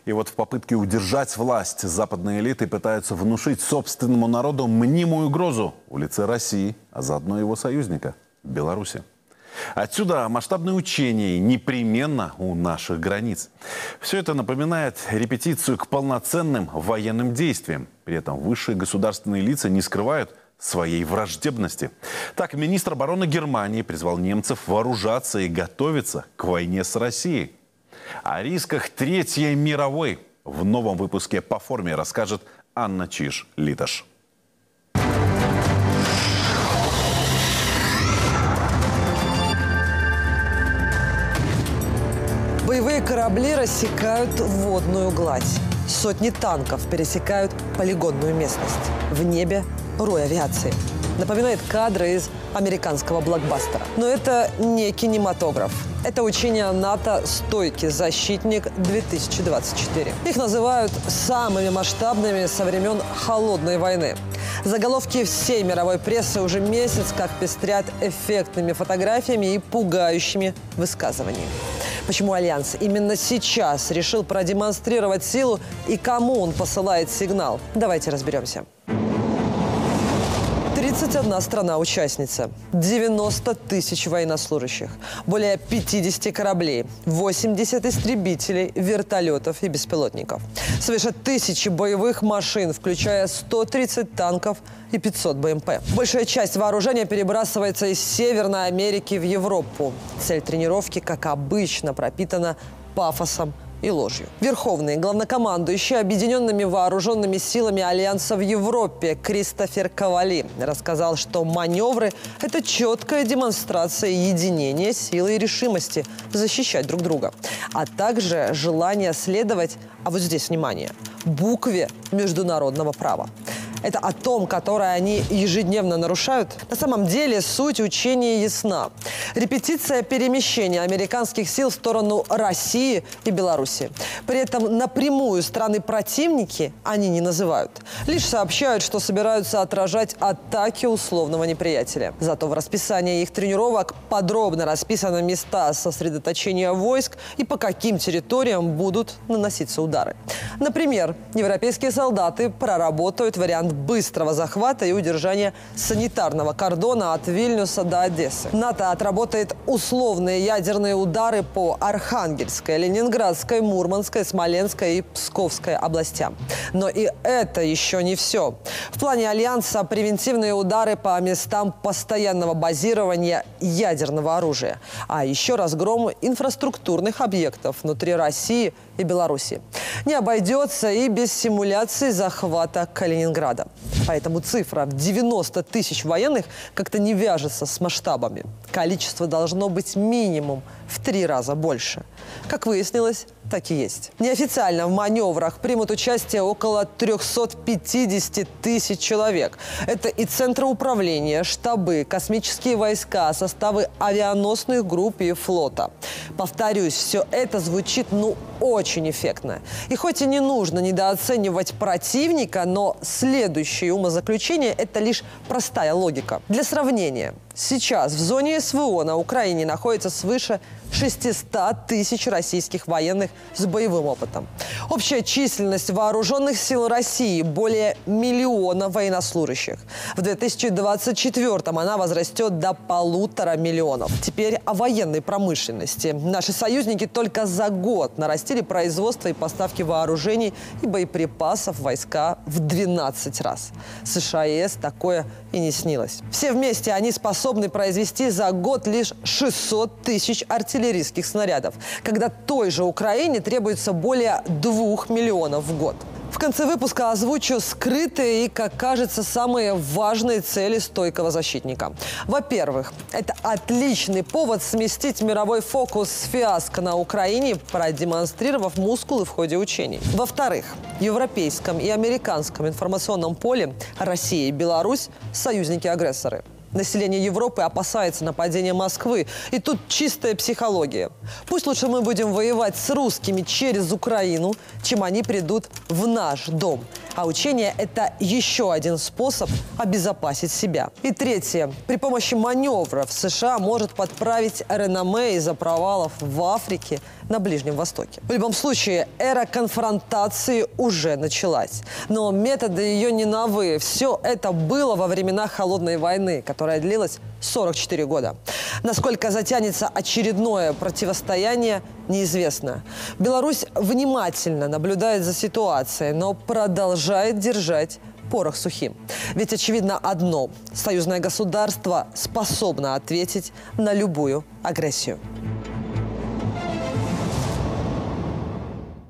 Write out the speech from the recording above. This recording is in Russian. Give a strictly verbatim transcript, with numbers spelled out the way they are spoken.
И вот в попытке удержать власть западные элиты пытаются внушить собственному народу мнимую угрозу в лице России, а заодно его союзника – Беларуси. Отсюда масштабные учения непременно у наших границ. Все это напоминает репетицию к полноценным военным действиям. При этом высшие государственные лица не скрывают своей враждебности. Так, министр обороны Германии призвал немцев вооружаться и готовиться к войне с Россией. О рисках Третьей мировой в новом выпуске «По форме» расскажет Анна Чиж-Литаш. Боевые корабли рассекают водную гладь. Сотни танков пересекают полигонную местность. В небе рой авиации. Напоминает кадры из американского блокбастера. Но это не кинематограф. Это учение НАТО «Стойкий защитник-две тысячи двадцать четыре». Их называют самыми масштабными со времен Холодной войны. Заголовки всей мировой прессы уже месяц как пестрят эффектными фотографиями и пугающими высказываниями. Почему Альянс именно сейчас решил продемонстрировать силу и кому он посылает сигнал? Давайте разберемся. тридцать одна страна-участница, девяносто тысяч военнослужащих, более пятидесяти кораблей, восемьдесят истребителей, вертолетов и беспилотников, свыше тысячи боевых машин, включая сто тридцать танков и пятьсот бэ эм пэ. Большая часть вооружения перебрасывается из Северной Америки в Европу. Цель тренировки, как обычно, пропитана пафосом и ложью. Верховный главнокомандующий Объединенными вооруженными силами Альянса в Европе Кристофер Кавали рассказал, что маневры – это четкая демонстрация единения, силы и решимости защищать друг друга, а также желание следовать, а вот здесь внимание, букве международного права. Это о том, которое они ежедневно нарушают. На самом деле суть учения ясна. Репетиция перемещения американских сил в сторону России и Беларуси. При этом напрямую страны-противники они не называют. Лишь сообщают, что собираются отражать атаки условного неприятеля. Зато в расписании их тренировок подробно расписаны места сосредоточения войск и по каким территориям будут наноситься удары. Например, европейские солдаты проработают вариант быстрого захвата и удержания санитарного кордона от Вильнюса до Одессы. НАТО отработает условные ядерные удары по Архангельской, Ленинградской, Мурманской, Смоленской и Псковской областям. Но и это еще не все. В плане Альянса превентивные удары по местам постоянного базирования ядерного оружия. А еще разгром инфраструктурных объектов внутри России и Беларуси. Не обойдется и без симуляции захвата Калининграда. Поэтому цифра в девяносто тысяч военных как-то не вяжется с масштабами. Количество должно быть минимум в три раза больше. Как выяснилось, так и есть. Неофициально в маневрах примут участие около трёхсот пятидесяти тысяч человек. Это и центры управления, штабы, космические войска, составы авианосных групп и флота. Повторюсь, все это звучит ну очень эффектно. И хоть и не нужно недооценивать противника, но следующее умозаключение – это лишь простая логика. Для сравнения, сейчас в зоне эс вэ о на Украине находится свыше шестисот тысяч российских военных с боевым опытом. Общая численность вооруженных сил России – более миллиона военнослужащих. В две тысячи двадцать четвёртом она возрастет до полутора миллионов. Теперь о военной промышленности. Наши союзники только за год нарастили производство и поставки вооружений и боеприпасов в войска в двенадцать раз. США и ЕС такое и не снилось. Все вместе они способны произвести за год лишь шестьсот тысяч артиллерийских снарядов, когда той же Украине требуется более двух миллионов в год. В конце выпуска озвучу скрытые и, как кажется, самые важные цели стойкого защитника. Во-первых, это отличный повод сместить мировой фокус с фиаско на Украине, продемонстрировав мускулы в ходе учений. Во-вторых, в европейском и американском информационном поле Россия и Беларусь – союзники-агрессоры. Население Европы опасается нападения Москвы. И тут чистая психология. Пусть лучше мы будем воевать с русскими через Украину, чем они придут в наш дом. А учение – это еще один способ обезопасить себя. И третье. При помощи маневров США может подправить реноме из-за провалов в Африке, на Ближнем Востоке. В любом случае, эра конфронтации уже началась. Но методы ее не новые. Все это было во времена Холодной войны, которая длилась сорок четыре года. Насколько затянется очередное противостояние, неизвестно. Беларусь внимательно наблюдает за ситуацией, но продолжает держать порох сухим. Ведь очевидно одно – союзное государство способно ответить на любую агрессию.